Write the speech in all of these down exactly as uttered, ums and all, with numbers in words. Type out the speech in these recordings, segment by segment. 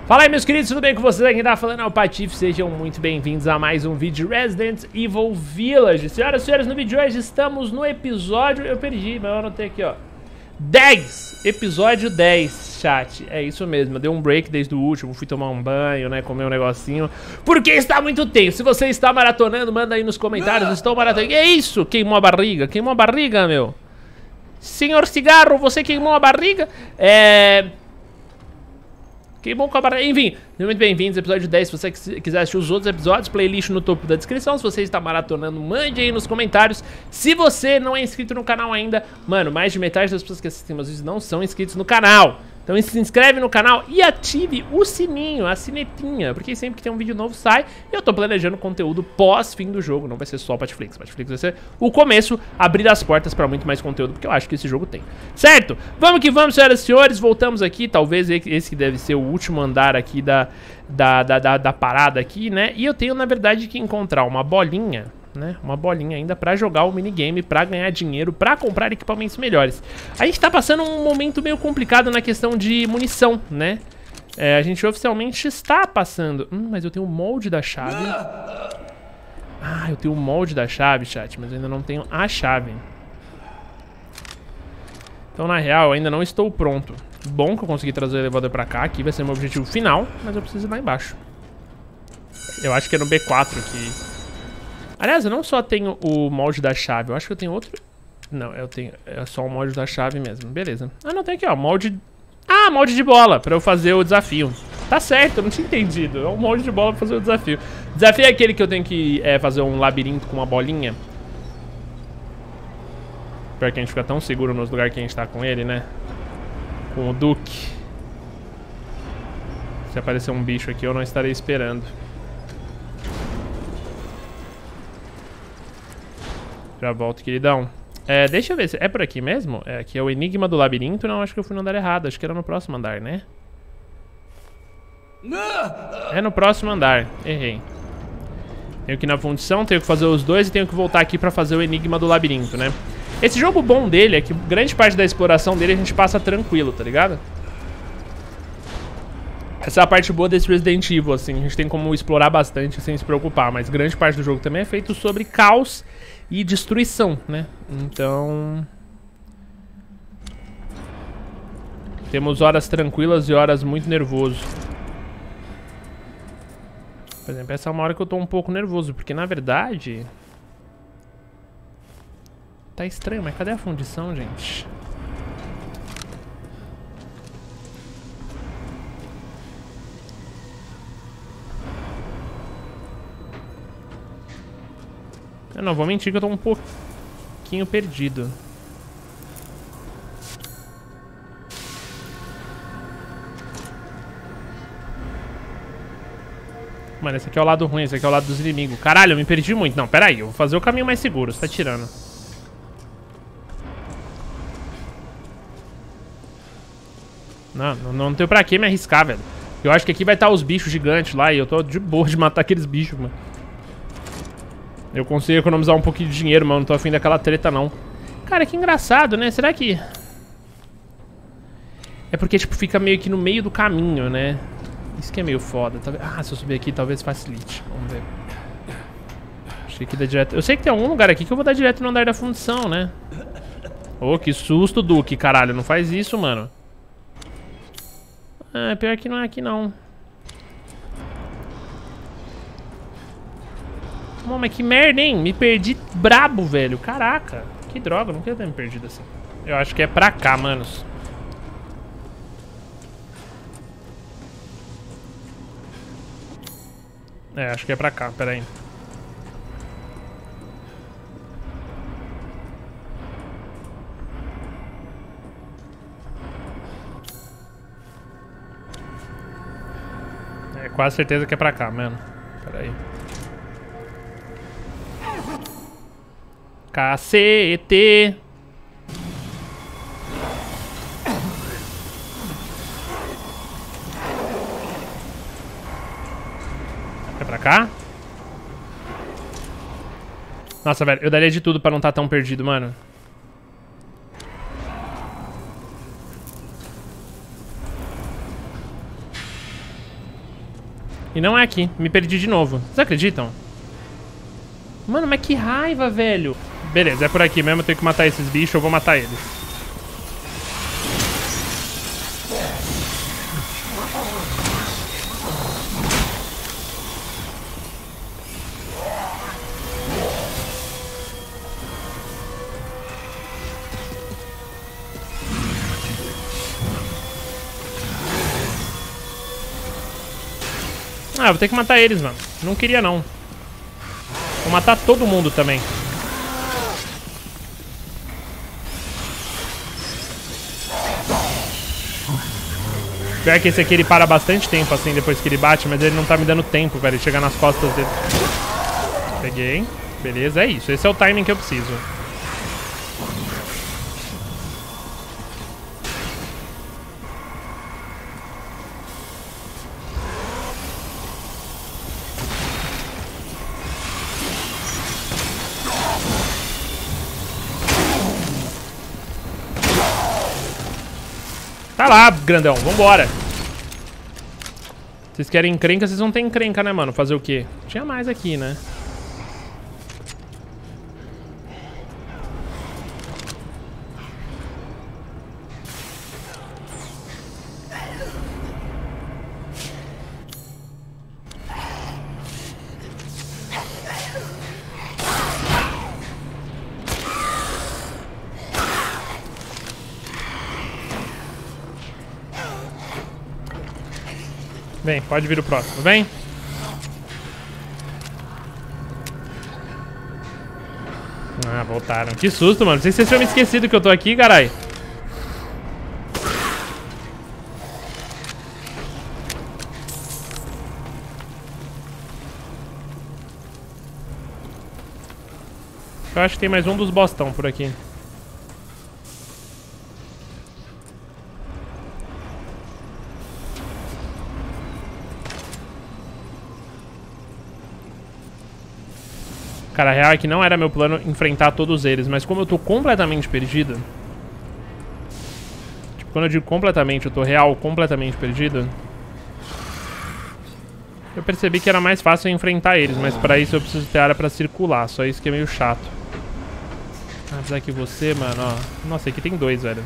Fala aí, meus queridos, tudo bem com vocês? Aqui tá falando é o Patife, sejam muito bem-vindos a mais um vídeo de Resident Evil Village. Senhoras e senhores, no vídeo de hoje estamos no episódio... Eu perdi, mas eu anotei aqui, ó. dez! Episódio dez, chat. É isso mesmo, eu dei um break desde o último, fui tomar um banho, né, comer um negocinho. Porque está muito tenso. Se você está maratonando, manda aí nos comentários. Estou maratonando. Que é isso? Queimou a barriga, queimou a barriga, meu. Senhor Cigarro, você queimou a barriga? É... Queimou com a barriga. Enfim, muito bem-vindos ao episódio dez. Se você quiser assistir os outros episódios, playlist no topo da descrição. Se você está maratonando, mande aí nos comentários. Se você não é inscrito no canal ainda, mano, mais de metade das pessoas que assistem meus vídeos não são inscritos no canal. Então se inscreve no canal e ative o sininho, a sinetinha, porque sempre que tem um vídeo novo sai. E eu tô planejando conteúdo pós-fim do jogo, não vai ser só o Patiflix. Patiflix vai ser o começo, abrir as portas pra muito mais conteúdo, porque eu acho que esse jogo tem. Certo? Vamos que vamos, senhoras e senhores, voltamos aqui, talvez esse que deve ser o último andar aqui da, da, da, da, da parada aqui, né? E eu tenho, na verdade, que encontrar uma bolinha... né, uma bolinha ainda pra jogar o minigame, pra ganhar dinheiro, pra comprar equipamentos melhores. A gente tá passando um momento meio complicado na questão de munição, né? É, a gente oficialmente está passando... Hum, mas eu tenho o molde da chave. Ah, eu tenho o molde da chave, chat, mas eu ainda não tenho a chave. Então, na real, eu ainda não estou pronto. Bom que eu consegui trazer o elevador pra cá, aqui vai ser meu objetivo final, mas eu preciso ir lá embaixo. Eu acho que é no B quatro que... Aliás, eu não só tenho o molde da chave, eu acho que eu tenho outro... Não, eu tenho... É só o molde da chave mesmo, beleza. Ah, não, tem aqui, ó, molde... Ah, molde de bola, pra eu fazer o desafio. Tá certo, eu não tinha entendido. É um molde de bola pra fazer o desafio. O desafio é aquele que eu tenho que é, fazer um labirinto com uma bolinha. Pior que a gente fica tão seguro nos lugares que a gente tá com ele, né? Com o Duke. Se aparecer um bicho aqui, eu não estarei esperando. Já volto, queridão. É, deixa eu ver se... É por aqui mesmo? É, aqui é o enigma do labirinto. Não, acho que eu fui no andar errado. Acho que era no próximo andar, né? É no próximo andar. Errei. Tenho que ir na fundição, tenho que fazer os dois e tenho que voltar aqui pra fazer o enigma do labirinto, né? Esse jogo bom dele é que grande parte da exploração dele a gente passa tranquilo, tá ligado? Essa é a parte boa desse Resident Evil, assim. A gente tem como explorar bastante sem se preocupar. Mas grande parte do jogo também é feito sobre caos e destruição, né? Então... temos horas tranquilas e horas muito nervoso. Por exemplo, essa é uma hora que eu tô um pouco nervoso. Porque, na verdade... tá estranho, mas cadê a fundição, gente? Eu não vou mentir que eu tô um pouquinho perdido. Mano, esse aqui é o lado ruim, esse aqui é o lado dos inimigos. Caralho, eu me perdi muito. Não, pera aí, eu vou fazer o caminho mais seguro. Você tá tirando. Não, não, não tenho pra que me arriscar, velho. Eu acho que aqui vai estar os bichos gigantes lá e eu tô de boa de matar aqueles bichos, mano. Eu consigo economizar um pouquinho de dinheiro, mano. Não tô afim daquela treta, não. Cara, que engraçado, né? Será que... é porque, tipo, fica meio que no meio do caminho, né? Isso que é meio foda. Ah, se eu subir aqui, talvez facilite. Vamos ver. Achei que dá direto... Eu sei que tem algum lugar aqui que eu vou dar direto no andar da fundição, né? Ô, oh, que susto, Duke, caralho. Não faz isso, mano. Ah, pior que não é aqui, não. Mano, mas que merda, hein? Me perdi brabo, velho. Caraca. Que droga, não queria ter me perdido assim. Eu acho que é pra cá, manos. É, acho que é pra cá, pera aí. É, quase certeza que é pra cá, mano. Pera aí. Cacete! É pra cá? Nossa, velho, eu daria de tudo pra não estar tão perdido, mano. E não é aqui. Me perdi de novo. Vocês acreditam? Mano, mas que raiva, velho. Beleza, é por aqui mesmo. Eu tenho que matar esses bichos. Eu vou matar eles. Ah, vou ter que matar eles, mano. Não queria, não. Vou matar todo mundo também. Pior que esse aqui ele para bastante tempo, assim, depois que ele bate, mas ele não tá me dando tempo, velho, de chegar nas costas dele. Peguei. Beleza, é isso. Esse é o timing que eu preciso. Tá lá, grandão. Vambora. Vocês querem encrenca? Vocês não tem encrenca, né, mano? Fazer o quê? Tinha mais aqui, né? Vem, pode vir o próximo, vem. Ah, voltaram. Que susto, mano. Não sei se vocês tinham me esquecido que eu tô aqui, carai. Eu acho que tem mais um dos bostão por aqui. Cara, a real é que não era meu plano enfrentar todos eles, mas como eu tô completamente perdido... Tipo, quando eu digo completamente, eu tô real completamente perdido... Eu percebi que era mais fácil enfrentar eles, mas pra isso eu preciso ter área pra circular, só isso que é meio chato. Apesar que você, mano, ó... Nossa, aqui tem dois, velho.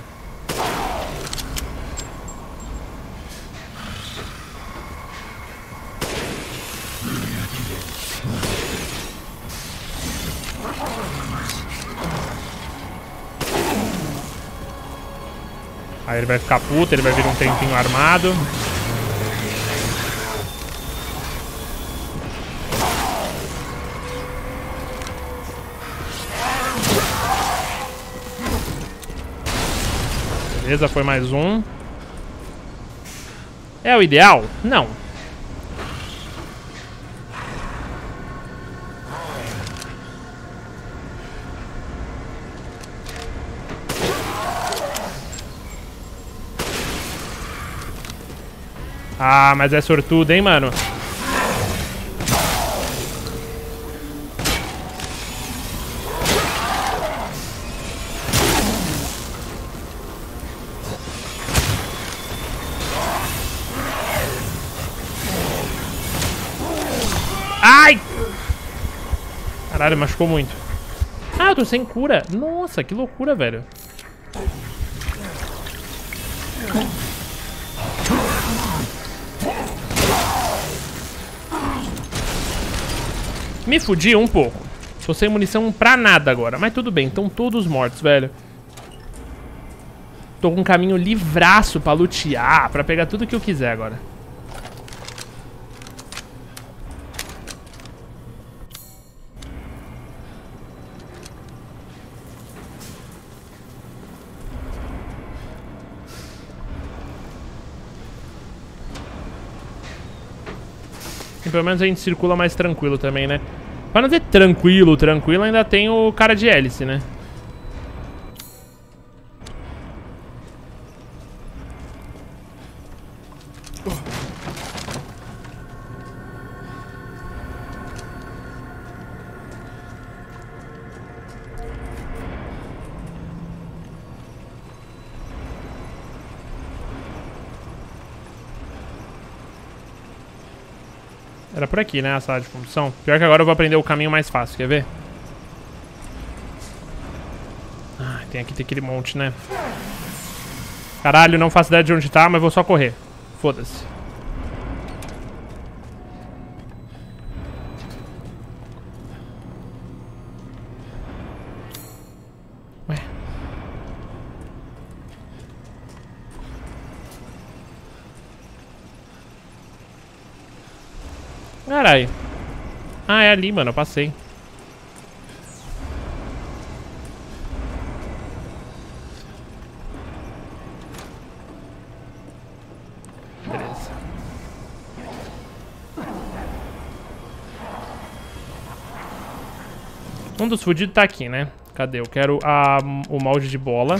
Aí ele vai ficar puto, ele vai vir um tempinho armado. Beleza, foi mais um. É o ideal? Não. Ah, mas é sortudo, hein, mano? Ai! Caralho, machucou muito. Ah, eu tô sem cura. Nossa, que loucura, velho. Me fudi um pouco. Tô sem munição pra nada agora. Mas tudo bem, estão todos mortos, velho. Tô com um caminho livraço pra lutear, pra pegar tudo que eu quiser agora. E pelo menos a gente circula mais tranquilo também, né? Pra não dizer tranquilo, tranquilo, ainda tem o cara de hélice, né? Era por aqui, né, a sala de função. Pior que agora eu vou aprender o caminho mais fácil, quer ver? Ah, tem aqui, tem aquele monte, né? Caralho, não faço ideia de onde tá, mas vou só correr. Foda-se. Ué. Caralho. Ah, é ali, mano. Eu passei. Beleza. Um dos fudidos tá aqui, né? Cadê? Eu quero a, o molde de bola.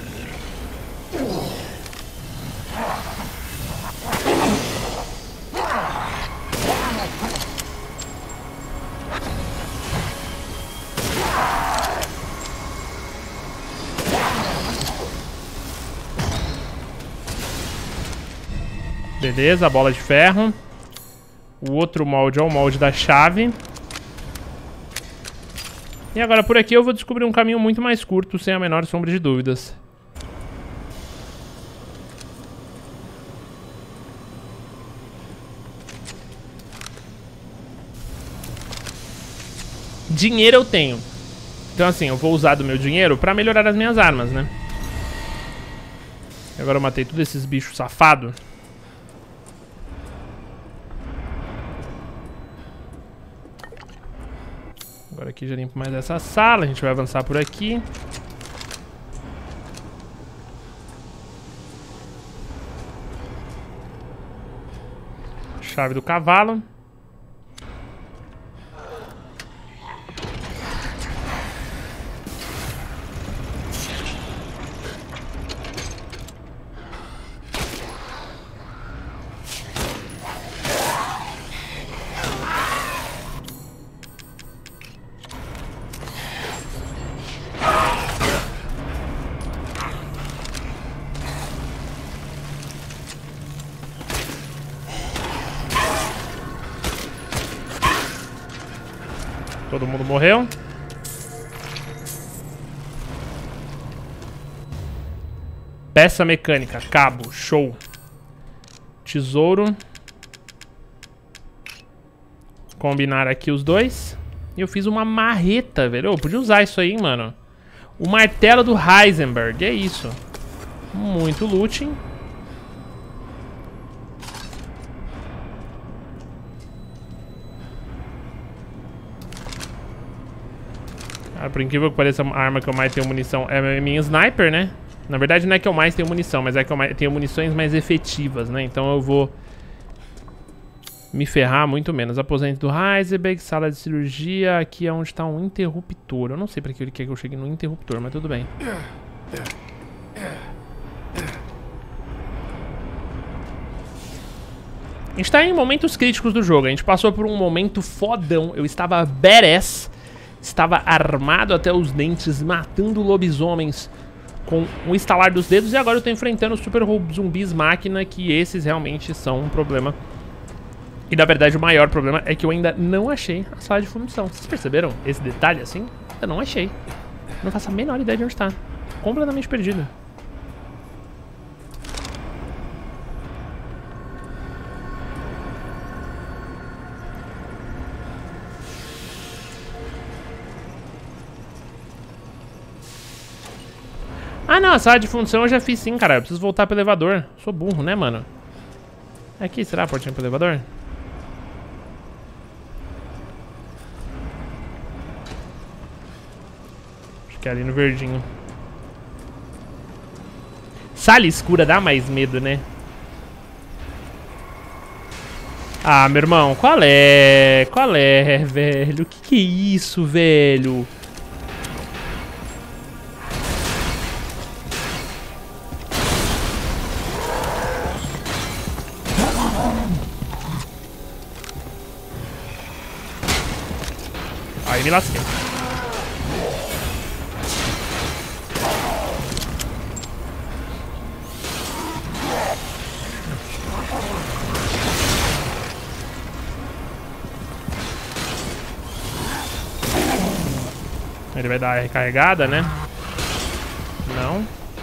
Beleza, a bola de ferro. O outro molde é o molde da chave. E agora por aqui eu vou descobrir um caminho muito mais curto, sem a menor sombra de dúvidas. Dinheiro eu tenho. Então assim, eu vou usar do meu dinheiro pra melhorar as minhas armas, né? Agora eu matei todos esses bichos safados. Agora aqui já limpo mais essa sala. A gente vai avançar por aqui. Chave do cavalo. Todo mundo morreu. Peça mecânica, cabo, show. Tesouro. Combinar aqui os dois. E eu fiz uma marreta, velho. Eu podia usar isso aí, mano. O martelo do Heisenberg, é isso. Muito looting. Ah, por incrível que pareça, a arma que eu mais tenho munição é a minha sniper, né? Na verdade não é que eu mais tenho munição, mas é que eu mais tenho munições mais efetivas, né? Então eu vou me ferrar muito menos. Aposento do Heisenberg, sala de cirurgia. Aqui é onde tá um interruptor. Eu não sei pra que ele quer que eu chegue no interruptor, mas tudo bem. A gente tá em momentos críticos do jogo. A gente passou por um momento fodão. Eu estava badass. Estava armado até os dentes, matando lobisomens com o estalar dos dedos. E agora eu tô enfrentando super zumbis máquina, que esses realmente são um problema. E na verdade o maior problema é que eu ainda não achei a sala de função. Vocês perceberam esse detalhe assim? Eu não achei. Não faço a menor ideia de onde tá. Completamente perdido. Ah, não, a sala de função eu já fiz sim, cara. Eu preciso voltar pro elevador. Sou burro, né, mano? Aqui, será a portinha pro elevador? Acho que é ali no verdinho. Sala escura dá mais medo, né? Ah, meu irmão, qual é? Qual é, velho? O que que é isso, velho? Aí me lasquei. Ele vai dar a recarregada, né? Não.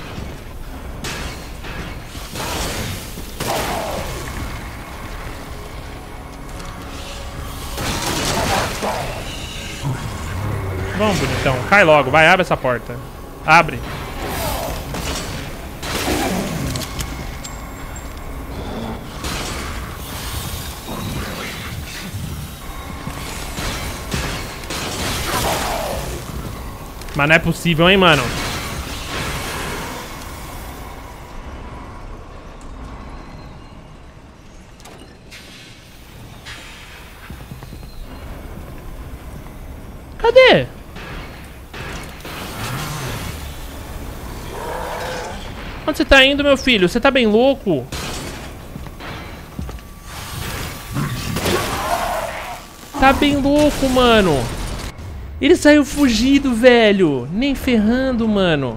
Vamos, bonitão. Cai logo. Vai, abre essa porta. Abre. Mas não é possível, hein, mano? Cadê? Onde você tá indo, meu filho? Você tá bem louco? Tá bem louco, mano. Ele saiu fugido, velho. Nem ferrando, mano.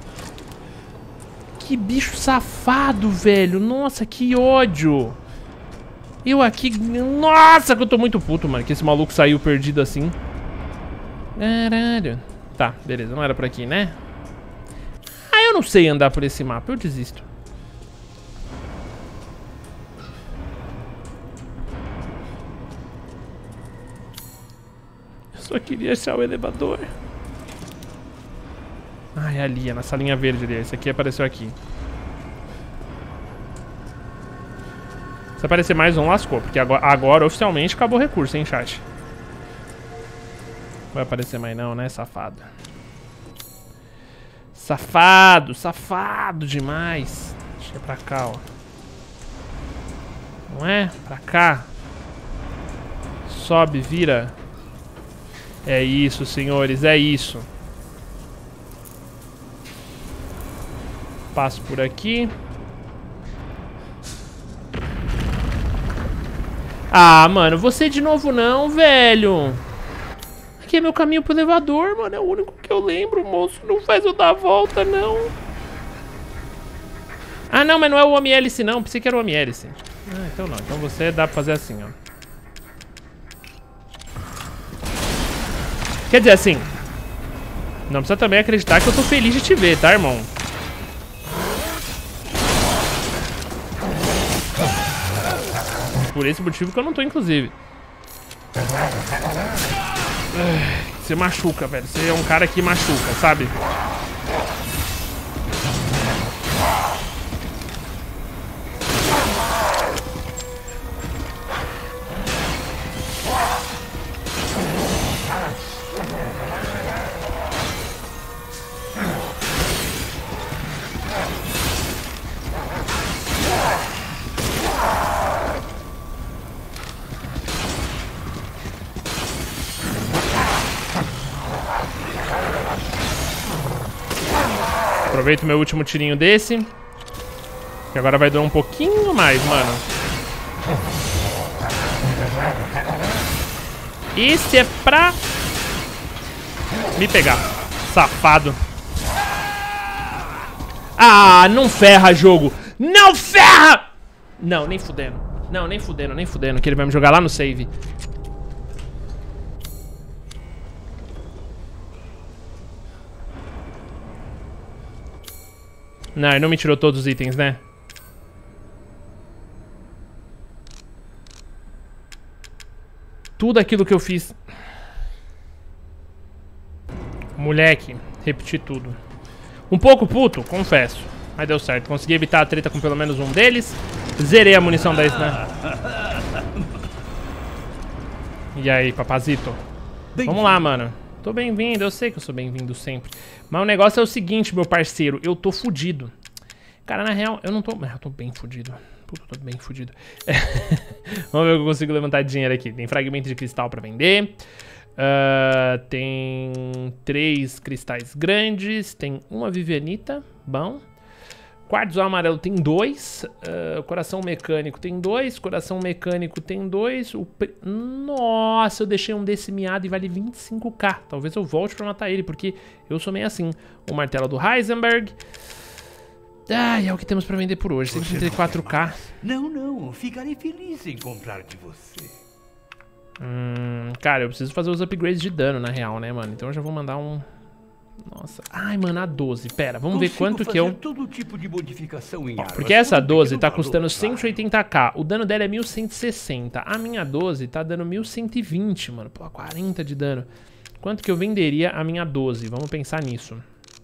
Que bicho safado, velho. Nossa, que ódio. Eu aqui... Nossa, que eu tô muito puto, mano. Que esse maluco saiu perdido assim. Caralho. Tá, beleza. Não era por aqui, né? Ah, eu não sei andar por esse mapa. Eu desisto. Eu só queria achar o elevador. Ah, é ali. É na salinha verde ali. Esse aqui apareceu aqui. Se aparecer mais um, lascou. Porque agora, agora oficialmente acabou o recurso, hein, chat? Não vai aparecer mais não, né, safado? Safado, safado demais. Acho que é pra cá, ó. Não é? Pra cá. Sobe, vira. É isso, senhores, é isso. Passo por aqui. Ah, mano, você de novo não, velho. Aqui é meu caminho pro elevador, mano. É o único que eu lembro, moço. Não faz eu dar a volta, não. Ah, não, mas não é o homem-hélice, não. Pensei que era o homem-hélice. Ah, então não. Então você dá pra fazer assim, ó. Quer dizer, assim... Não precisa também acreditar que eu tô feliz de te ver, tá, irmão? Por esse motivo que eu não tô, inclusive. Você machuca, velho. Você é um cara que machuca, sabe? Aproveito meu último tirinho desse. Que agora vai durar um pouquinho mais, mano. Esse é pra... me pegar. Safado. Ah, não ferra, jogo. Não ferra! Não, nem fudendo. Não, nem fudendo, nem fudendo. Que ele vai me jogar lá no save. Não, ele não me tirou todos os itens, né? Tudo aquilo que eu fiz. Moleque, repeti tudo. Um pouco puto, confesso. Mas deu certo. Consegui evitar a treta com pelo menos um deles. Zerei a munição da né? E aí, papazito? Vamos lá, mano. Tô bem-vindo, eu sei que eu sou bem-vindo sempre. Mas o negócio é o seguinte, meu parceiro. Eu tô fudido. Cara, na real, eu não tô... Eu tô bem fudido. Puta, eu tô bem fudido. É. Vamos ver se eu consigo levantar dinheiro aqui. Tem fragmento de cristal pra vender. Uh, tem três cristais grandes. Tem uma vivianita. Bom. Quartzo amarelo tem dois. Uh, coração mecânico tem dois. Coração mecânico tem dois. O pre... Nossa, eu deixei um desse miado e vale vinte e cinco k. Talvez eu volte pra matar ele, porque eu sou meio assim. O martelo do Heisenberg. Ah, é o que temos pra vender por hoje. cento e trinta e quatro k. Não, não. Ficarei feliz em comprar de você. Hum, cara, eu preciso fazer os upgrades de dano, na real, né, mano? Então eu já vou mandar um... Nossa. Ai, mano, a doze. Pera, vamos Consigo ver quanto que eu... todo tipo de modificação em armas, porque essa doze tá valor, custando claro. cento e oitenta k. O dano dela é mil cento e sessenta. A minha doze tá dando mil cento e vinte, mano. Pô, quarenta de dano. Quanto que eu venderia a minha doze? Vamos pensar nisso.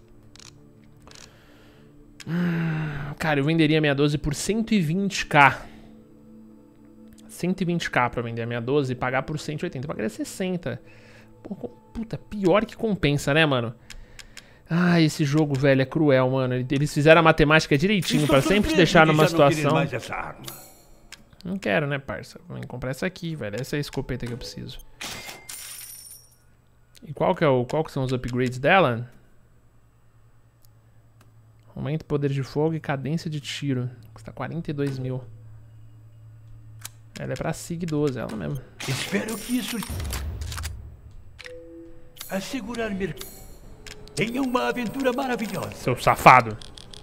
Hum, cara, eu venderia a minha doze por cento e vinte k. cento e vinte k pra vender a minha doze e pagar por cento e oitenta. Eu pagaria sessenta. Pô, puta, pior que compensa, né, mano? Ah, esse jogo, velho, é cruel, mano. Eles fizeram a matemática direitinho pra sempre te deixar numa situação... Não quero, né, parça? Vou comprar essa aqui, velho. Essa é a escopeta que eu preciso. E qual que, é o, qual que são os upgrades dela? Aumenta o poder de fogo e cadência de tiro. Custa quarenta e dois mil. Ela é pra Sig doze, ela mesmo. Espero que isso... Assegurar-me... Tenha uma aventura maravilhosa. Seu safado.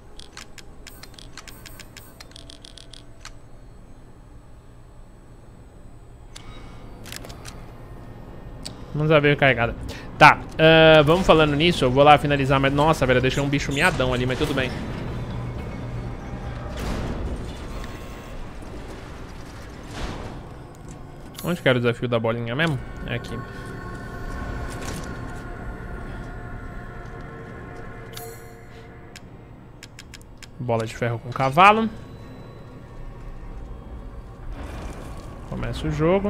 Vamos lá ver carregada. Tá, uh, vamos falando nisso. Eu vou lá finalizar, mas... Nossa, velho, eu deixei um bicho miadão ali, mas tudo bem. Onde que era o desafio da bolinha mesmo? É aqui. Bola de ferro com cavalo. Começa o jogo.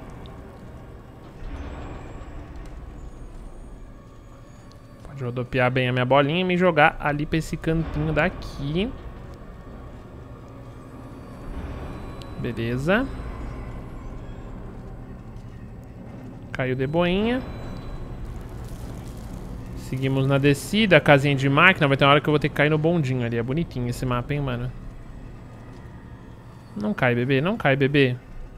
Pode rodopiar bem a minha bolinha e me jogar ali pra esse cantinho daqui. Beleza. Caiu de boinha. Seguimos na descida, casinha de máquina. Vai ter uma hora que eu vou ter que cair no bondinho ali. É bonitinho esse mapa, hein, mano. Não cai, bebê. Não cai, bebê.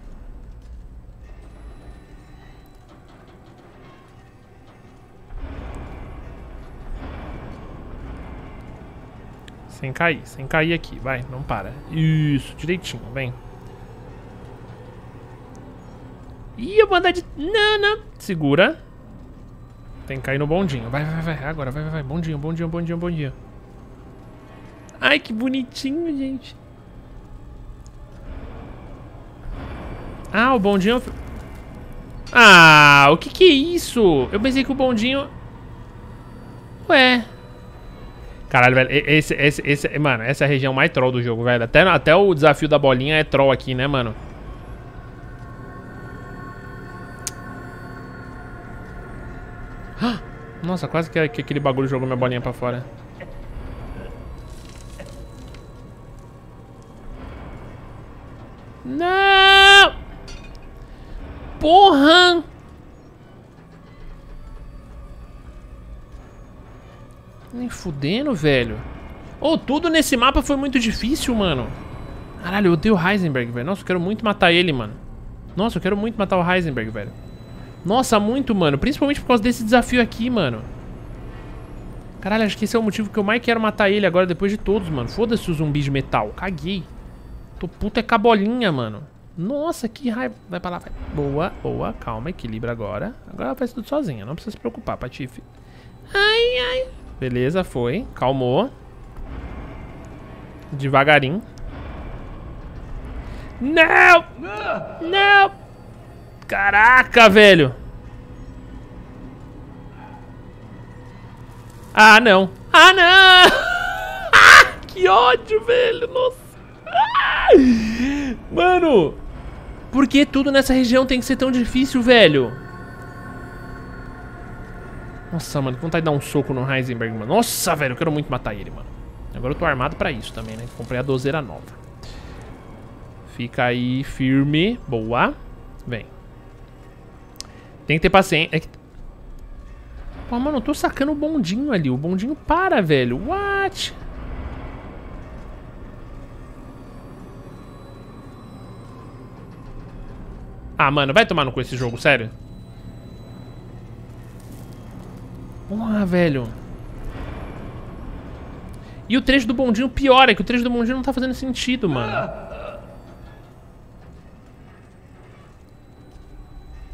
Sem cair. Sem cair aqui. Vai, não para. Isso, direitinho. Vem. Ih, eu vou andar de... Não, não. Segura. Tem que cair no bondinho. Vai, vai, vai. Agora, vai, vai, vai. Bondinho, bondinho, bondinho, bondinho. Ai, que bonitinho, gente. Ah, o bondinho... Ah, o que que é isso? Eu pensei que o bondinho... Ué. Caralho, velho. Esse, esse, esse... Mano, essa é a região mais troll do jogo, velho. Até, até o desafio da bolinha é troll aqui, né, mano? Nossa, quase que, que aquele bagulho jogou minha bolinha pra fora. Não! Porra! Nem fudendo, velho. Oh, tudo nesse mapa foi muito difícil, mano. Caralho, eu odeio o Heisenberg, velho. Nossa, eu quero muito matar ele, mano. Nossa, eu quero muito matar o Heisenberg, velho. Nossa, muito, mano. Principalmente por causa desse desafio aqui, mano. Caralho, acho que esse é o motivo que eu mais quero matar ele agora, depois de todos, mano. Foda-se o zumbi de metal. Caguei. Tô puta é com a bolinha, mano. Nossa, que raiva. Vai pra lá, vai. Boa, boa. Calma, equilibra agora. Agora ela faz tudo sozinha. Não precisa se preocupar, Patife. Ai, ai. Beleza, foi. Calmou. Devagarinho. Não! Não! Caraca, velho. Ah, não. Ah, não! Ah, que ódio, velho. Nossa. Ah! Mano, por que tudo nessa região tem que ser tão difícil, velho? Nossa, mano, que vontade de dar um soco no Heisenberg, mano. Nossa, velho, eu quero muito matar ele, mano. Agora eu tô armado pra isso também, né? Comprei a dozeira nova. Fica aí firme. Boa. Vem. Tem que ter paciência. É que... Pô, mano, eu tô sacando o bondinho ali. O bondinho para, velho. What? Ah, mano, vai tomar no cu esse jogo, sério? Porra, velho. E o trecho do bondinho pior, é que o trecho do bondinho não tá fazendo sentido, mano.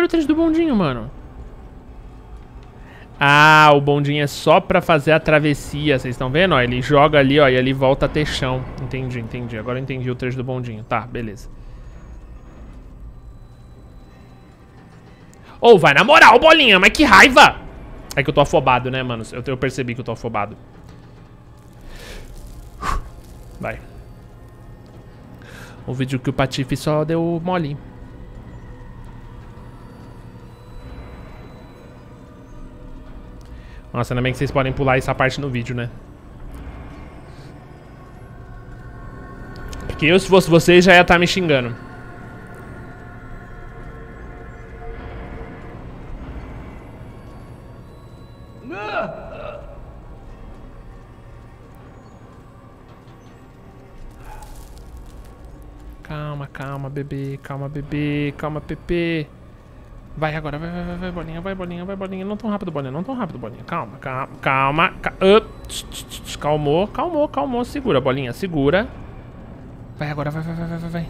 olha o trecho do bondinho, mano. Ah, o bondinho é só pra fazer a travessia. Vocês estão vendo? Ó, ele joga ali, ó, e ele volta a ter chão. Entendi, entendi. Agora eu entendi o trecho do bondinho. Tá, beleza. Ô, oh, vai na moral, bolinha, mas que raiva! É que eu tô afobado, né, mano? Eu, eu percebi que eu tô afobado. Vai. O vídeo que o Patife só deu mole. Nossa, ainda bem que vocês podem pular essa parte no vídeo, né? Porque eu, se fosse vocês, já ia estar me xingando. Calma, calma, bebê. Calma, bebê. Calma, Pepe. Vai agora, vai, vai, vai, bolinha, vai, bolinha, vai, bolinha. Não tão rápido, bolinha, não tão rápido, bolinha. Calma, calma, calma. calma. Uh, calmou, calmou, calmou. Segura, bolinha, segura. Vai agora, vai, vai, vai, vai, vai.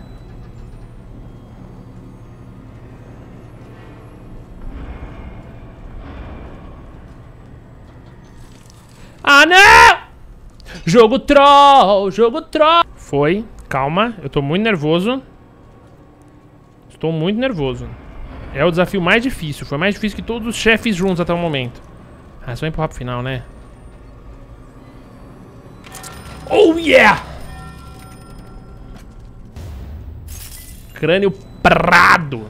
Ah, não! Jogo troll, jogo troll. Foi, calma, eu tô muito nervoso. Estou muito nervoso. É o desafio mais difícil. Foi mais difícil que todos os chefes juntos até o momento. Ah, só empurrar pro final, né? Oh, yeah! Crânio prado.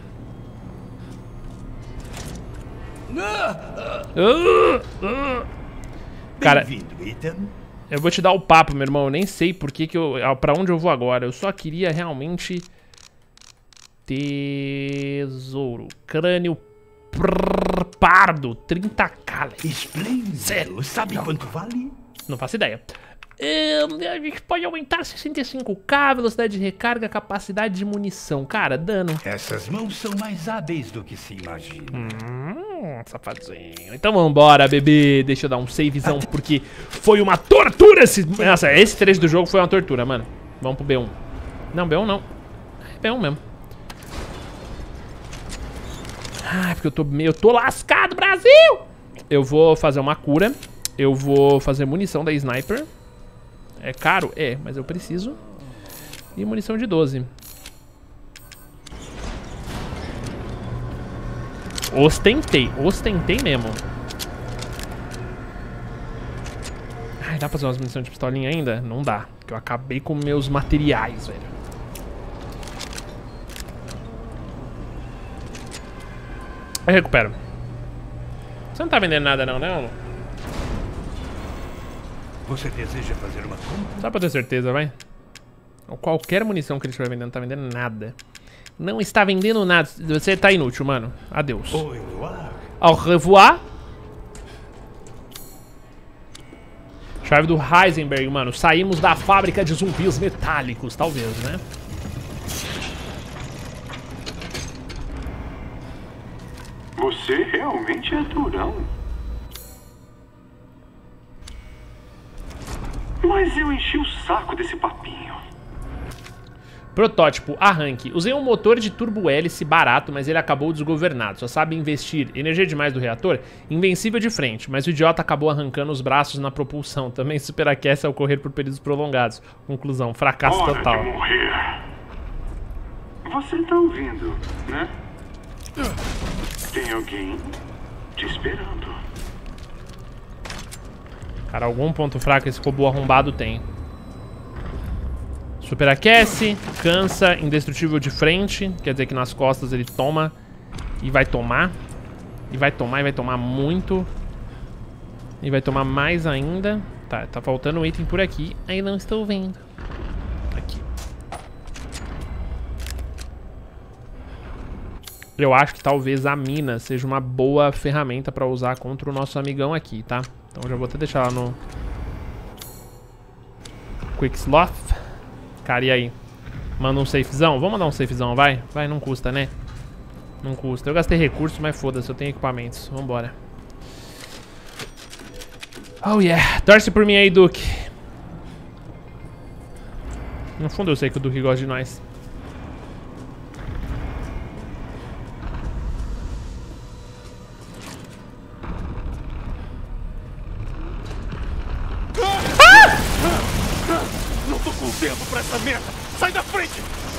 Uh, uh. Cara, eu vou te dar o papo, meu irmão. Eu nem sei por que que eu... pra onde eu vou agora. Eu só queria realmente... Tesouro. Crânio prrr, pardo. trinta K. Sério? Sabe quanto vale? Não faço ideia. Um, a gente pode aumentar sessenta e cinco K, velocidade de recarga, capacidade de munição. Cara, dano. Essas mãos são mais hábeis do que se imagina. Hum, safadinho. Então vambora, bebê. Deixa eu dar um savezão, porque foi uma tortura esse... Nossa, esse trecho do jogo foi uma tortura, mano. Vamos pro B um. Não, B um não. É B um mesmo. Ai, porque eu tô meio... Eu tô lascado, Brasil! Eu vou fazer uma cura. Eu vou fazer munição da sniper. É caro? É, mas eu preciso. E munição de doze. Ostentei. Ostentei mesmo. Ai, dá pra fazer umas munições de pistolinha ainda? Não dá. Porque eu acabei com meus materiais, velho. Eu recupero. Você não tá vendendo nada não, né? Você deseja fazer uma compra? Só pra ter certeza, vai. Qualquer munição que ele estiver vendendo, não tá vendendo nada. Não está vendendo nada. Você tá inútil, mano. Adeus. Au revoir. Au revoir. Chave do Heisenberg, mano. Saímos da fábrica de zumbis metálicos, talvez, né? Você realmente é durão. Mas eu enchi o saco desse papinho. Protótipo, arranque. Usei um motor de turbo-hélice barato, mas ele acabou desgovernado. Só sabe investir. Energia demais do reator? Invencível de frente, mas o idiota acabou arrancando os braços na propulsão. Também superaquece ao correr por períodos prolongados. Conclusão, fracasso Hora total. de morrer. Você tá ouvindo, né? Tem alguém te esperando. Cara, algum ponto fraco esse robô arrombado tem. Superaquece, cansa, indestrutível de frente. Quer dizer que nas costas ele toma. E vai tomar. E vai tomar, e vai tomar muito. E vai tomar mais ainda. Tá, tá faltando um item por aqui. Aí não estou vendo. Aqui. Eu acho que talvez a mina seja uma boa ferramenta pra usar contra o nosso amigão aqui, tá? Então já vou até deixar lá no Quick Sloth. Cara, e aí? Manda um safezão? Vamos mandar um safezão, vai? Vai, não custa, né? Não custa. Eu gastei recursos, mas foda-se, eu tenho equipamentos. Vambora. Oh yeah. Torce por mim aí, Duke. No fundo eu sei que o Duke gosta de nós. com tempo pra essa merda! Sai da frente!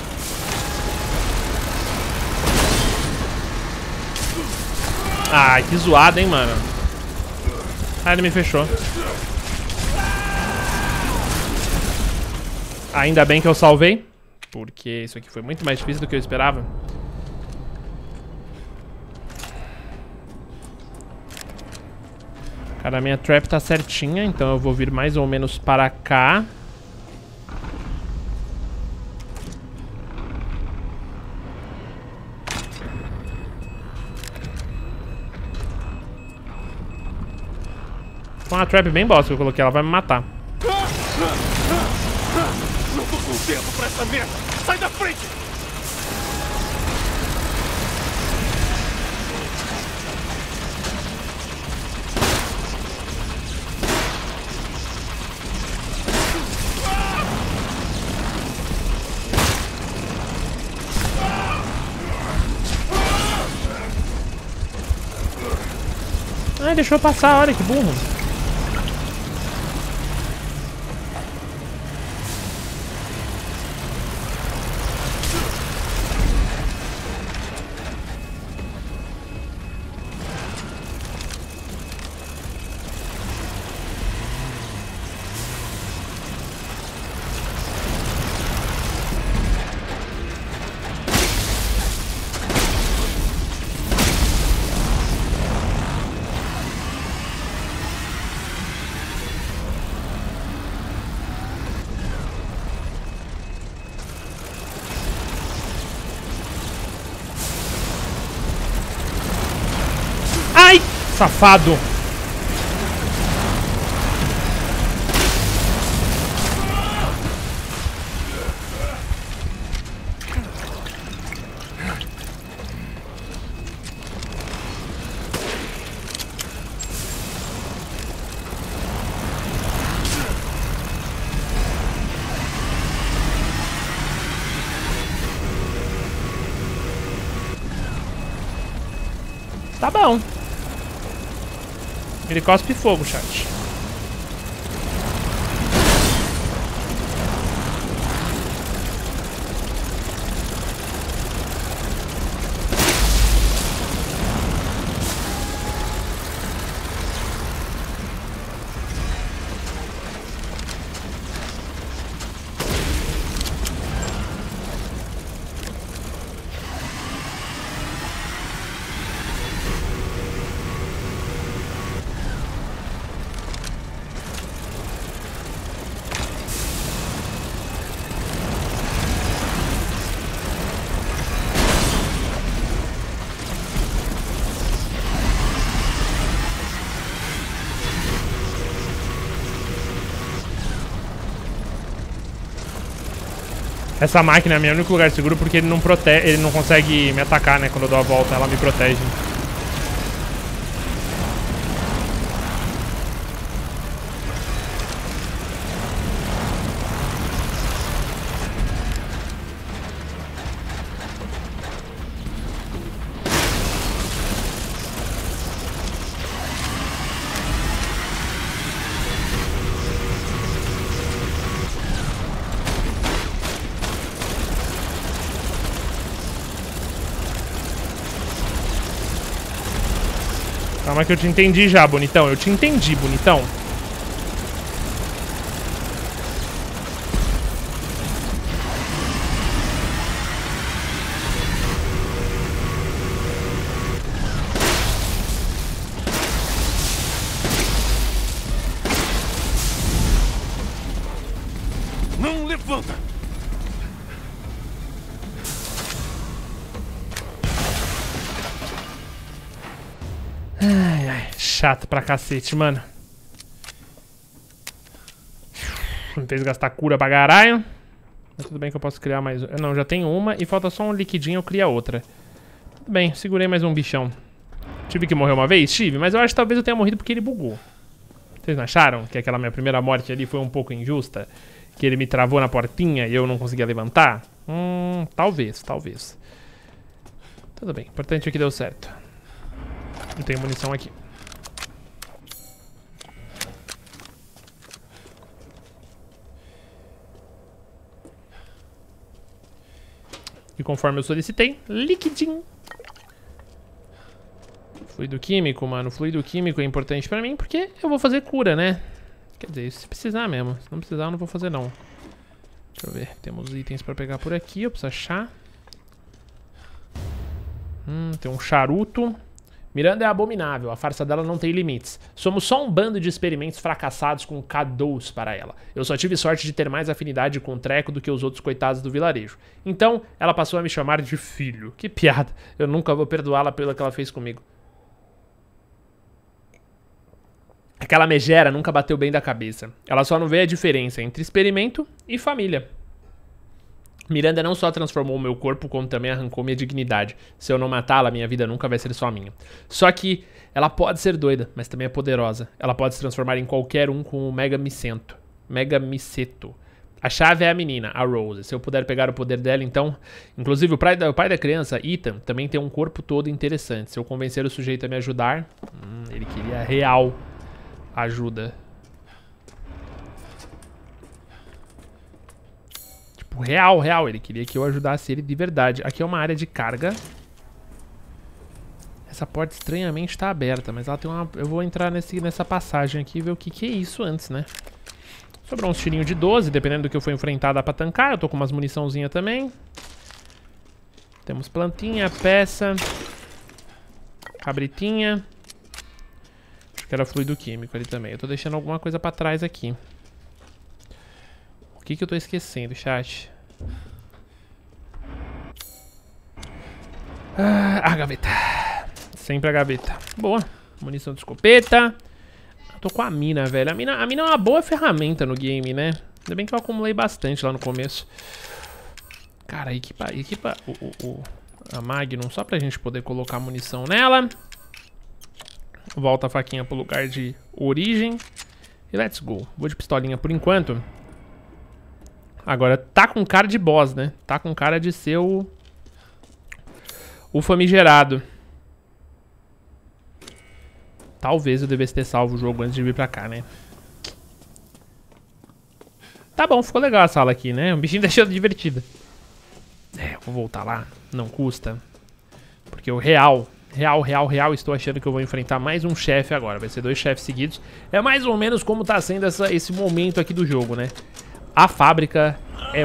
Ai, que zoada, hein, mano. Ah, ele me fechou. Ainda bem que eu salvei, porque isso aqui foi muito mais difícil do que eu esperava. Cara, a minha trap tá certinha, então eu vou vir mais ou menos para cá. Foi uma trap bem bosta que eu coloquei, ela vai me matar. Não tô com tempo pra essa merda! Sai da frente! Ai, deixou eu passar, olha que burro. Ai, safado. Tá bom. Ele cospe fogo, chat. Essa máquina é meu único lugar seguro porque ele não protege, ele não consegue me atacar, né? Quando eu dou a volta, ela me protege. Calma que eu te entendi já, bonitão. Eu te entendi, bonitão. Não levanta! Ai, ai, chato pra cacete, mano. Me fez gastar cura pra caralho. Mas tudo bem que eu posso criar mais... Não, já tenho uma e falta só um liquidinho, eu crio outra. Tudo bem, segurei mais um bichão. Tive que morrer uma vez? Tive, mas eu acho que talvez eu tenha morrido porque ele bugou. Vocês não acharam que aquela minha primeira morte ali foi um pouco injusta? Que ele me travou na portinha e eu não conseguia levantar? Hum, talvez, talvez. Tudo bem, o importante é que deu certo. Não tenho munição aqui. E conforme eu solicitei, liquidinho. Fluido químico, mano. Fluido químico é importante pra mim porque eu vou fazer cura, né? Quer dizer, se precisar mesmo. Se não precisar, eu não vou fazer, não. Deixa eu ver. Temos itens pra pegar por aqui. Eu preciso achar. Hum, tem um charuto. Miranda é abominável. A farsa dela não tem limites. Somos só um bando de experimentos fracassados com cadeaus para ela. Eu só tive sorte de ter mais afinidade com o treco do que os outros coitados do vilarejo. Então, ela passou a me chamar de filho. Que piada. Eu nunca vou perdoá-la pelo que ela fez comigo. Aquela megera nunca bateu bem da cabeça. Ela só não vê a diferença entre experimento e família. Miranda não só transformou o meu corpo, como também arrancou minha dignidade. Se eu não matá-la, minha vida nunca vai ser só minha. Só que ela pode ser doida, mas também é poderosa. Ela pode se transformar em qualquer um com o Mega Micento. Mega Miceto. A chave é a menina, a Rose. Se eu puder pegar o poder dela, então... Inclusive, o pai da, o pai da criança, Ethan, também tem um corpo todo interessante. Se eu convencer o sujeito a me ajudar... Hum, ele queria real ajuda. Real, real. Ele queria que eu ajudasse ele de verdade. Aqui é uma área de carga. Essa porta estranhamente está aberta, mas ela tem uma... Eu vou entrar nesse, nessa passagem aqui e ver o que, que é isso antes, né? Sobrou uns tirinhos de doze, dependendo do que eu for enfrentar, dá pra tancar. Eu tô com umas muniçãozinhas também. Temos plantinha, peça. Cabritinha. Acho que era fluido químico ali também. Eu tô deixando alguma coisa pra trás aqui. O que que eu tô esquecendo, chat? Ah, a gaveta. Sempre a gaveta. Boa. Munição de escopeta. Eu tô com a mina, velho. A mina, a mina é uma boa ferramenta no game, né? Ainda bem que eu acumulei bastante lá no começo. Cara, equipa, equipa o, o, o, a Magnum só pra gente poder colocar munição nela. Volta a faquinha pro lugar de origem. E let's go. Vou de pistolinha por enquanto. Agora, tá com cara de boss, né? Tá com cara de ser o... O famigerado. Talvez eu devesse ter salvo o jogo antes de vir pra cá, né? Tá bom, ficou legal a sala aqui, né? O bichinho deixou divertida. É, eu vou voltar lá. Não custa. Porque o real... Real, real, real, estou achando que eu vou enfrentar mais um chefe agora. Vai ser dois chefes seguidos. É mais ou menos como tá sendo essa, esse momento aqui do jogo, né? A fábrica é...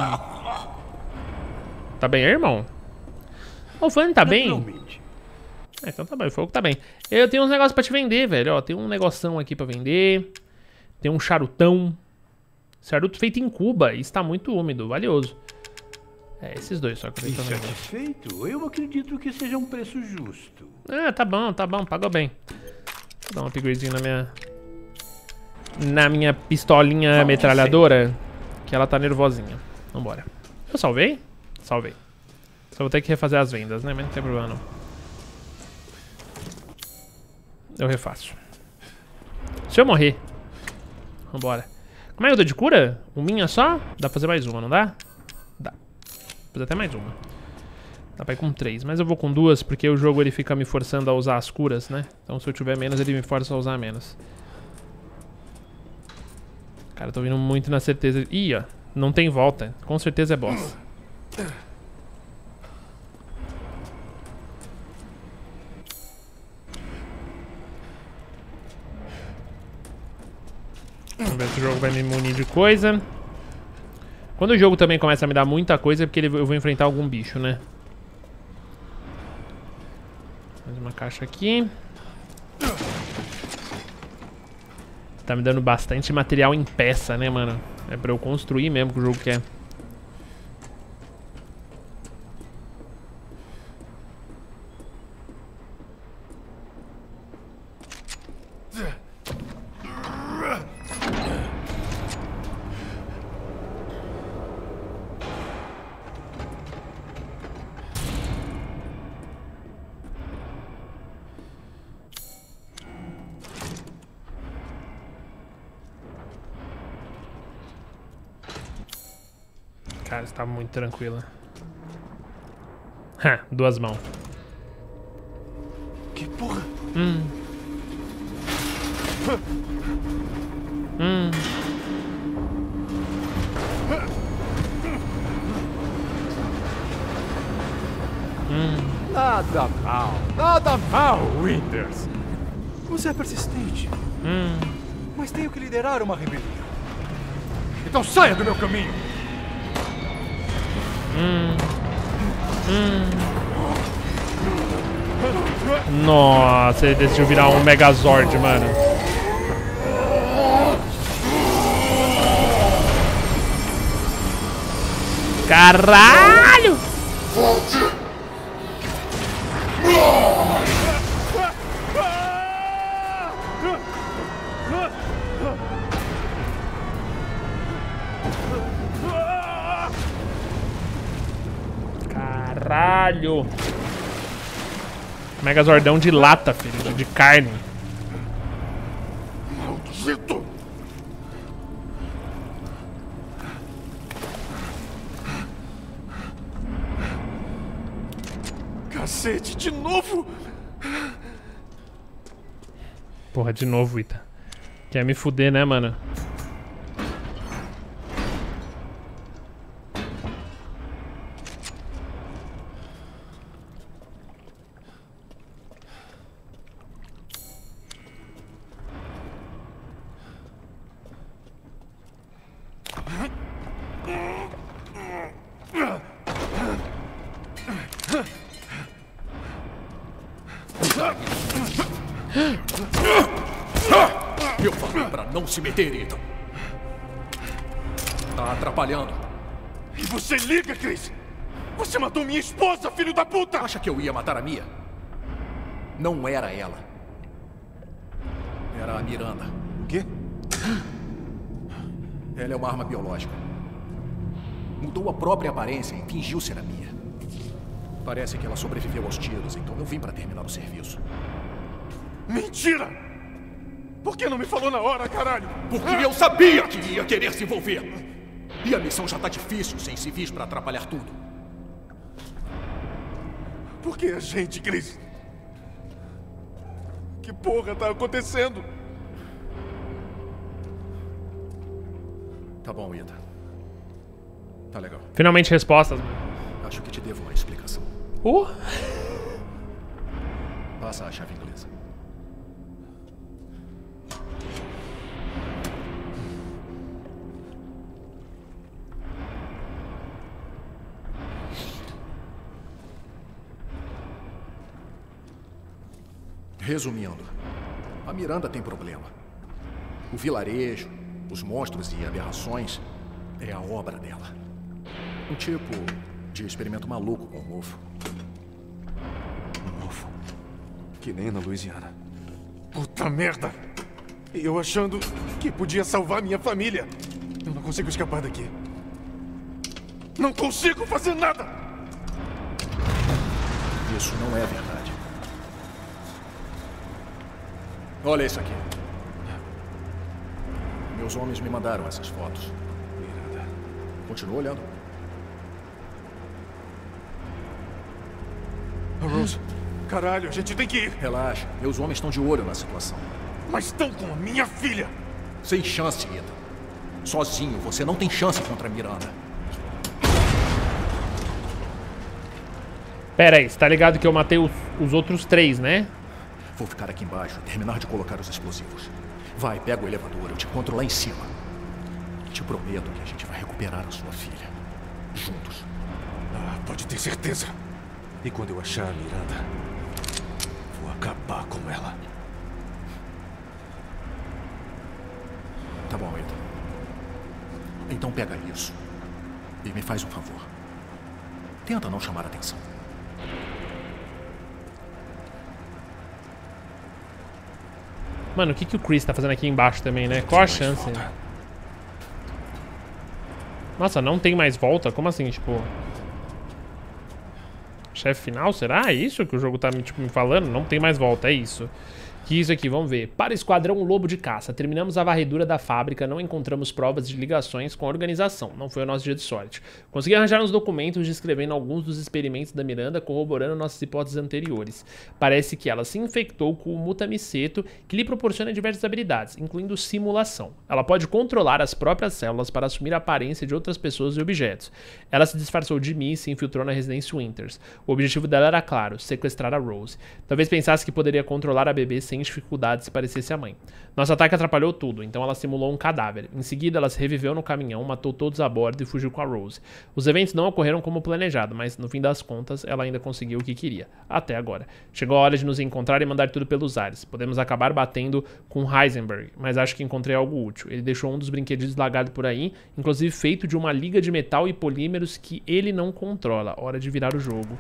Tá bem aí, irmão? O Fanny tá bem? É, então tá bem, o fogo tá bem. Eu tenho uns negócios pra te vender, velho. Ó, tem um negoção aqui pra vender. Tem um charutão. Charuto feito em Cuba. E está muito úmido, valioso. É, esses dois só que eu tô vendo. Satisfeito? Eu acredito que seja um preço justo. Ah, tá bom, tá bom, pagou bem. Vou dar um upgradezinho na minha... Na minha pistolinha Vamos metralhadora. Ser. Que ela tá nervosinha. Vambora. Eu salvei? Salvei. Só vou ter que refazer as vendas, né? Mas não tem problema não. Eu refaço. Se eu morrer. Vambora. Como é que eu dou de cura? Um minha só? Dá pra fazer mais uma, não dá? Dá. Vou fazer até mais uma. Dá pra ir com três. Mas eu vou com duas porque o jogo ele fica me forçando a usar as curas, né? Então se eu tiver menos, ele me força a usar menos. Cara, eu tô vindo muito na certeza... Ih, ó. Não tem volta. Com certeza é boss. Vamos ver se o jogo vai me munir de coisa. Quando o jogo também começa a me dar muita coisa é porque eu vou enfrentar algum bicho, né? Mais uma caixa aqui. Tá me dando bastante material em peça, né, mano? É pra eu construir mesmo que o jogo quer. Cara, está muito tranquila. Ha, duas mãos. Que porra? Hum. Hum. Hum. Nada mal, nada mal, Winters. Você é persistente. Hum. Mas tenho que liderar uma rebelião. Então saia do meu caminho. Hum. Hum. Nossa, ele decidiu virar um Megazord, mano. Caralho! Caralho! Megazordão de lata, filho, de carne. Maldito! Cacete, de novo? Porra, de novo, Ita. Quer me fuder, né, mano? Eu falei pra não se meter, Ethan. Tá atrapalhando. E você liga, Chris? Você matou minha esposa, filho da puta! Acha que eu ia matar a Mia? Não era ela. Era a Miranda. O quê? Ela é uma arma biológica. Mudou a própria aparência e fingiu ser a Mia. Parece que ela sobreviveu aos tiros, então eu vim pra terminar o serviço. Mentira! Por que não me falou na hora, caralho? Porque eu sabia que ia querer se envolver. E a missão já tá difícil, sem civis pra atrapalhar tudo. Por que a gente, Chris? Que porra tá acontecendo? Tá bom, Ida. Tá legal. Finalmente respostas. Acho que te devo uma explicação. Uh. Passa a chave inglesa. Resumindo, a Miranda tem problema. O vilarejo, os monstros e aberrações é a obra dela. Um tipo de experimento maluco com o mofo. Um mofo. Que nem na Louisiana. Puta merda! E eu achando que podia salvar minha família. Eu não consigo escapar daqui. Não consigo fazer nada! Isso não é verdade. Olha isso aqui. Meus homens me mandaram essas fotos. Miranda. Continua olhando. A Rose, caralho, a gente tem que ir. Relaxa, meus homens estão de olho na situação. Mas estão com a minha filha. Sem chance, Ethan. Sozinho, você não tem chance contra a Miranda. Pera aí, você tá ligado que eu matei os, os outros três, né? Vou ficar aqui embaixo e terminar de colocar os explosivos. Vai, pega o elevador, eu te encontro lá em cima. Te prometo que a gente vai recuperar a sua filha. Juntos. Ah, pode ter certeza. E quando eu achar a Miranda, vou acabar com ela. Tá bom, Ethan. Então pega isso. E me faz um favor. Tenta não chamar a atenção. Mano, o que, que o Chris tá fazendo aqui embaixo também, né? Qual a chance? Nossa, não tem mais volta? Como assim, tipo... Chefe final, será? É isso que o jogo tá tipo, me falando? Não tem mais volta, é isso. Que isso aqui, vamos ver. Para o Esquadrão Lobo de Caça, terminamos a varredura da fábrica, não encontramos provas de ligações com a organização. Não foi o nosso dia de sorte. Consegui arranjar uns documentos descrevendo alguns dos experimentos da Miranda, corroborando nossas hipóteses anteriores. Parece que ela se infectou com o mutamiceto, que lhe proporciona diversas habilidades, incluindo simulação. Ela pode controlar as próprias células para assumir a aparência de outras pessoas e objetos. Ela se disfarçou de mim e se infiltrou na residência Winters. O objetivo dela era claro, sequestrar a Rose. Talvez pensasse que poderia controlar a bebê sem dificuldade se parecesse a mãe. Nosso ataque atrapalhou tudo, então ela simulou um cadáver. Em seguida, ela se reviveu no caminhão, matou todos a bordo e fugiu com a Rose. Os eventos não ocorreram como planejado, mas no fim das contas, ela ainda conseguiu o que queria. Até agora. Chegou a hora de nos encontrar e mandar tudo pelos ares. Podemos acabar batendo com Heisenberg, mas acho que encontrei algo útil. Ele deixou um dos brinquedos largado por aí, inclusive feito de uma liga de metal e polímeros que ele não controla. Hora de virar o jogo.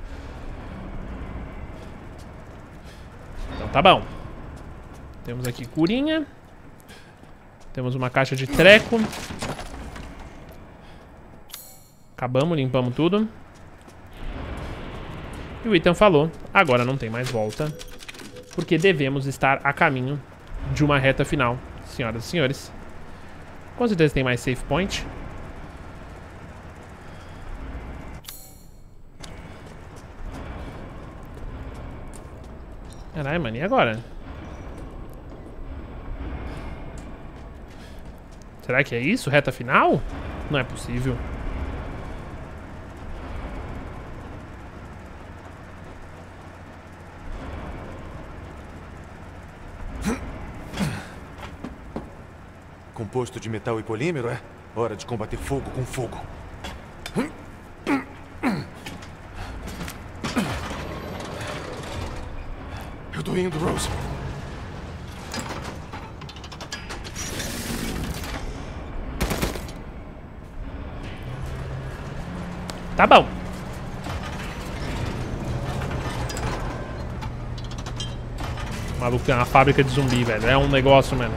Então tá bom. Temos aqui curinha. Temos uma caixa de treco. Acabamos, limpamos tudo. E o Ethan falou, agora não tem mais volta, porque devemos estar a caminho de uma reta final, senhoras e senhores. Com certeza tem mais save point. Caralho, mano, e agora? Será que é isso? Reta final? Não é possível. Composto de metal e polímero, é? Hora de combater fogo com fogo. Eu tô indo, Rose. Tá bom. O maluco tem uma fábrica de zumbi, velho. É um negócio, mano.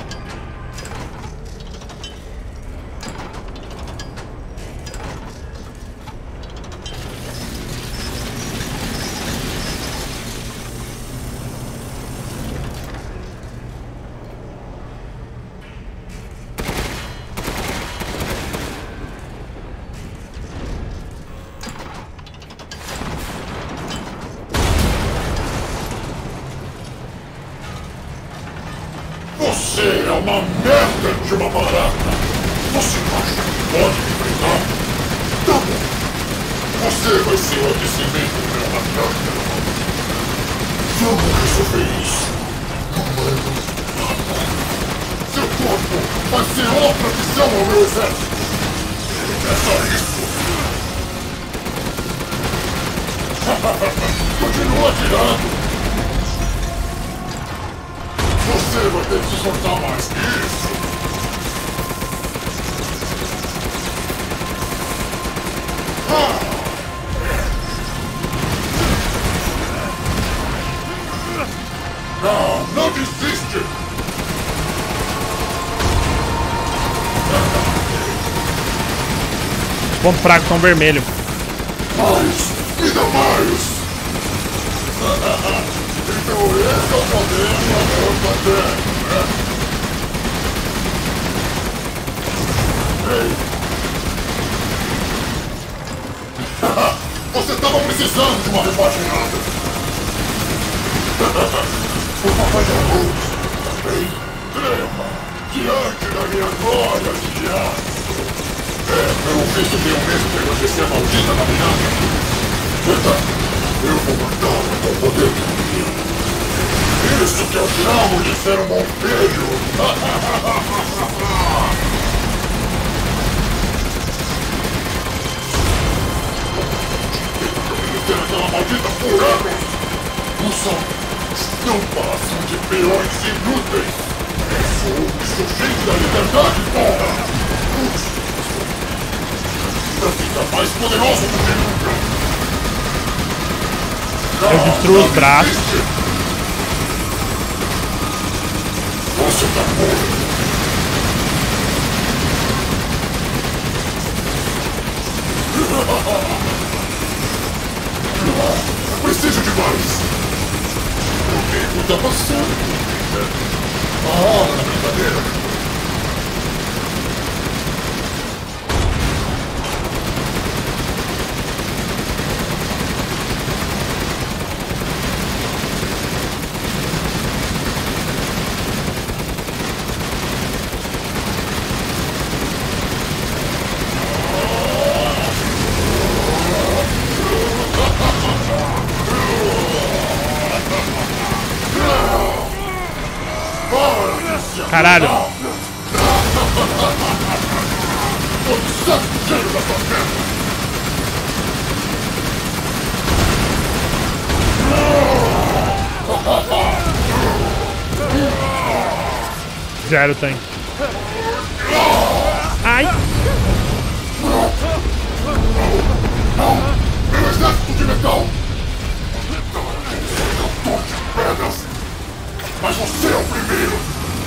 Você é uma merda de uma barata! Você acha que pode me enfrentar? Tá bom! Você vai ser o aquecimento do meu ataque! Vamos resolver isso! Humano nada! Seu corpo vai ser outra missão ao meu exército! É só isso! Continua atirando! Você vai ter que suportar mais que isso! Ah! Não, não desiste! Os pontos fracos são vermelhos. Mais! Me dá mais! Então esse é o poder do amor da terra, né? Ei! Você estava precisando de uma repaginada! O papai da Rose também trema diante da minha glória de aço! É, pelo visto tenho mesmo que agradecer a maldita da Miranda! Verdade! Eu vou matá-la com o poder que eu tenho. Isso que eu chamo de ser um bom filho. Ter aquela maldita por anos. Os homens não passam de peões inúteis. Eu sou o sujeito da liberdade, porra. Pra ficar mais poderoso do que nunca. Eu destruo os braços. Você tá morto. Preciso de mais. O tempo tá passando. Caralho. Já era o tanque. Ai. Meu exército de metal! Cantor de pedras! Mas você é o primeiro!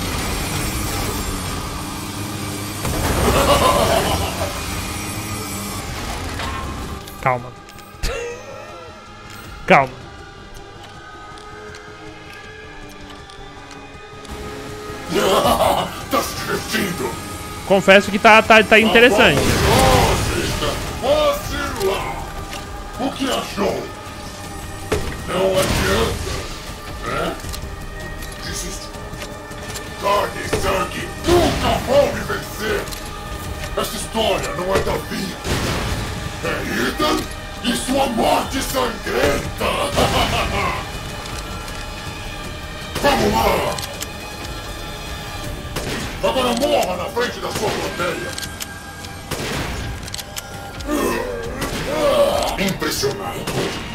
Calma. Calma. Tá se divertindo! Confesso que tá, tá, tá interessante. O que achou? Não adianta, né? Desiste. Carne e sangue nunca vão me vencer. Essa história não é da vida. É Ethan e sua morte sangrenta. Vamos lá. Agora morra na frente da sua plateia. Impressionado.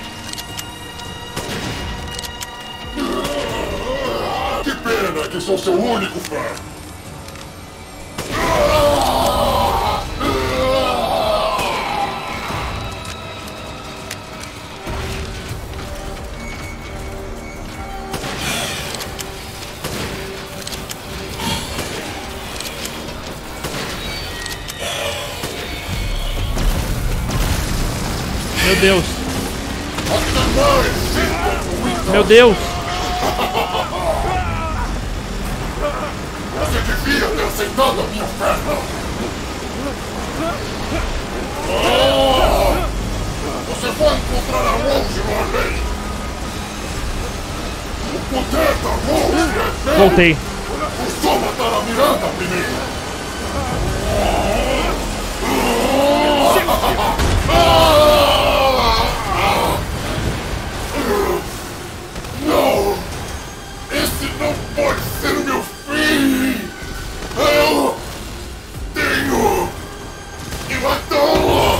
Que pena que sou seu único fã. Meu Deus. Meu Deus. Você devia ter aceitado a minha oferta. Oh! Você vai encontrar a Rose no além. O poder da Rose é dele. Voltei. Só matar a Miranda primeiro. Não! Esse não pode ser o meu fim! Eu tenho que matá-la!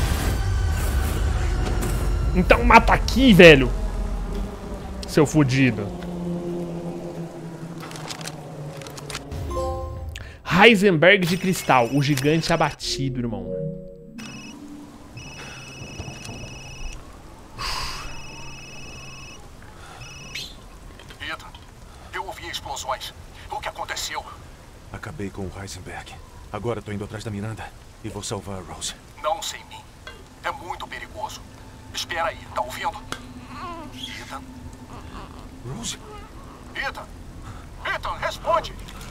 Então mata aqui, velho. Seu fudido. Heisenberg de cristal, o gigante abatido, irmão. Ethan, eu ouvi explosões. O que aconteceu? Acabei com o Heisenberg. Agora tô indo atrás da Miranda e vou salvar a Rose. Não sem mim. É muito perigoso. Espera aí, tá ouvindo? Ethan? Rose? Ethan? Ethan, responde!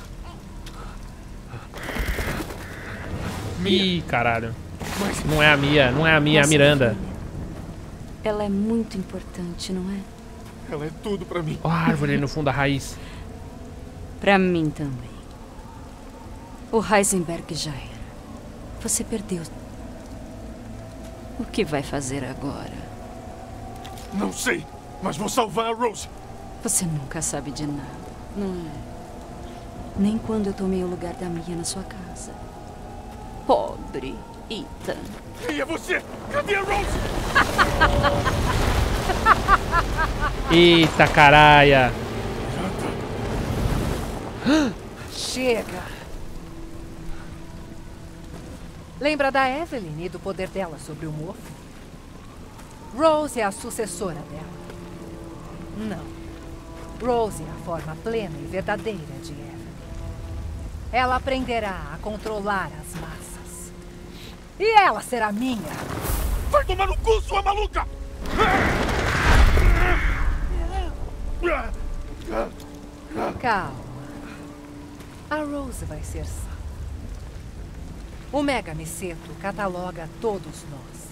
Ih, caralho. Não é a Mia, não é a Mia, é a Miranda. Ela é muito importante, não é? Ela é tudo pra mim. Ó, a árvore ali no fundo da raiz. Pra mim também. O Heisenberg já era. Você perdeu. O que vai fazer agora? Não sei, mas vou salvar a Rose. Você nunca sabe de nada, não é? Nem quando eu tomei o lugar da Mia na sua casa. Pobre Ethan. Quem é você? Cadê a Rose? Eita, caralho. Chega. Lembra da Evelyn e do poder dela sobre o mofo? Rose é a sucessora dela. Não. Rose é a forma plena e verdadeira de Evelyn. Ela aprenderá a controlar as massas. E ela será minha. Vai tomar no cu, sua maluca! Calma. A Rose vai ser sã. O Mega Miceto cataloga todos nós.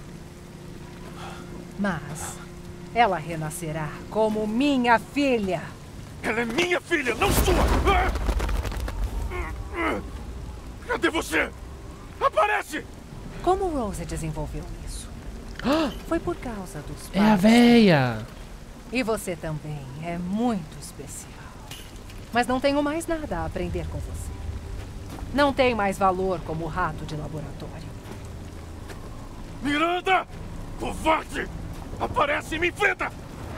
Mas ela renascerá como minha filha. Ela é minha filha, não sua! Cadê você? Aparece! Como Rose desenvolveu isso? Foi por causa dos pais. É a véia. E você também é muito especial. Mas não tenho mais nada a aprender com você. Não tem mais valor como rato de laboratório. Miranda! Covarde! Aparece e me enfrenta!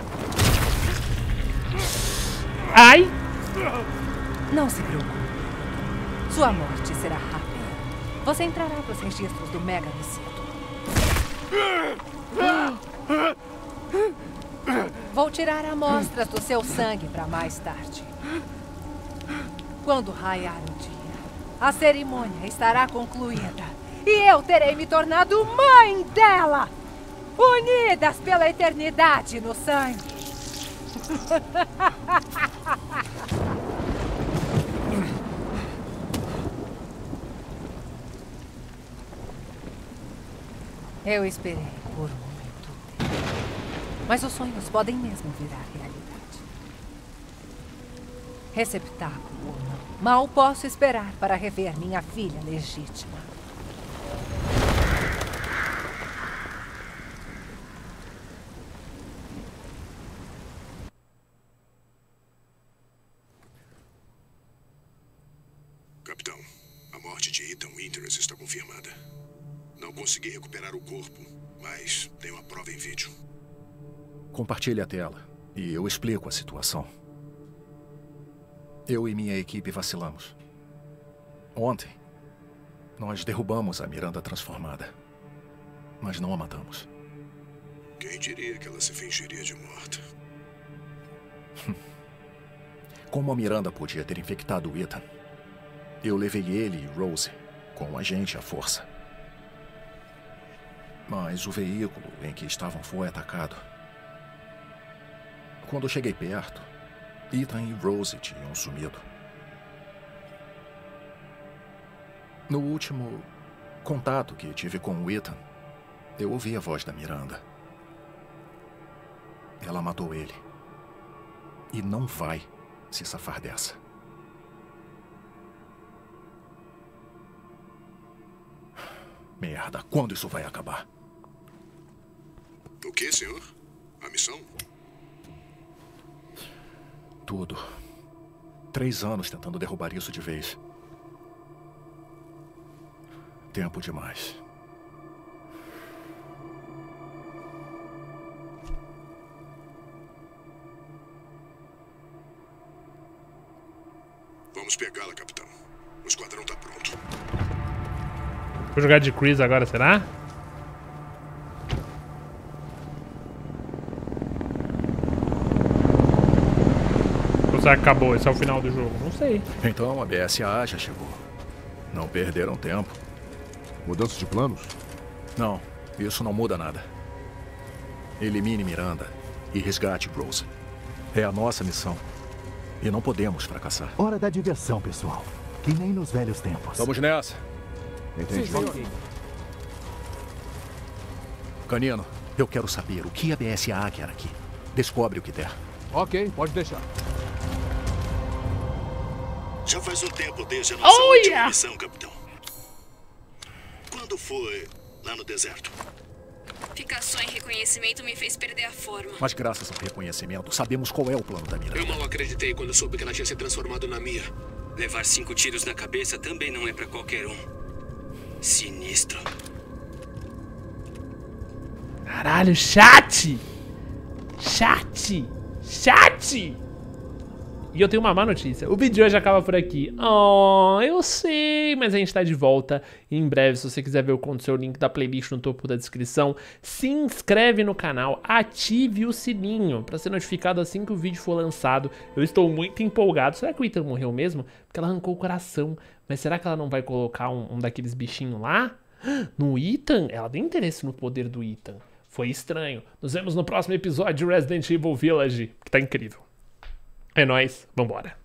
Ai! Não se preocupe. Sua morte será rápida. Você entrará para os registros do Mega Micito. Vou tirar amostras do seu sangue para mais tarde. Quando raiar o dia, a cerimônia estará concluída e eu terei me tornado mãe dela, unidas pela eternidade no sangue. Eu esperei por muito tempo. Mas os sonhos podem mesmo virar realidade. Receptáculo ou não, mal posso esperar para rever minha filha legítima. Capitão, a morte de Ethan Winters está confirmada. Não consegui recuperar o corpo, mas tenho a prova em vídeo. Compartilhe a tela e eu explico a situação. Eu e minha equipe vacilamos. Ontem, nós derrubamos a Miranda transformada, mas não a matamos. Quem diria que ela se fingiria de morta? Como a Miranda podia ter infectado o Ethan, eu levei ele e Rose com a gente à força. Mas o veículo em que estavam foi atacado. Quando eu cheguei perto, Ethan e Rose tinham sumido. No último contato que tive com o Ethan, eu ouvi a voz da Miranda. Ela matou ele. E não vai se safar dessa. Merda, quando isso vai acabar? O que, senhor? A missão? Tudo. Três anos tentando derrubar isso de vez. Tempo demais. Vamos pegá-la, capitão. O esquadrão tá pronto. Vou jogar de Chris agora, será? Ou será que acabou? Esse é o final do jogo? Não sei. Então a B S A já chegou. Não perderam tempo. Mudança de planos? Não, isso não muda nada. Elimine Miranda e resgate Rose. É a nossa missão. E não podemos fracassar. Hora da diversão, pessoal. Que nem nos velhos tempos. Vamos nessa. Entendi. Sim, senhor. Canino, eu quero saber o que a B S A quer aqui. Descobre o que der. Ok, pode deixar. Já faz um tempo desde a nossa Oh, última yeah. missão, capitão. Quando foi lá no deserto? Ficar só em reconhecimento me fez perder a forma. Mas graças ao reconhecimento, sabemos qual é o plano da Miranda. Eu mal acreditei quando soube que ela tinha se transformado na Mia. Levar cinco tiros na cabeça também não é pra qualquer um. Sinistro. Caralho, chat! Chat! Chat! E eu tenho uma má notícia. O vídeo de hoje acaba por aqui. Oh, eu sei, mas a gente tá de volta. E em breve, se você quiser ver o conto, seu link da playlist no topo da descrição. Se inscreve no canal, ative o sininho pra ser notificado assim que o vídeo for lançado. Eu estou muito empolgado. Será que o Ethan morreu mesmo? Porque ela arrancou o coração. Mas será que ela não vai colocar um, um daqueles bichinhos lá? No Ethan? Ela tem interesse no poder do Ethan. Foi estranho. Nos vemos no próximo episódio de Resident Evil Village, que tá incrível. É nóis, vambora.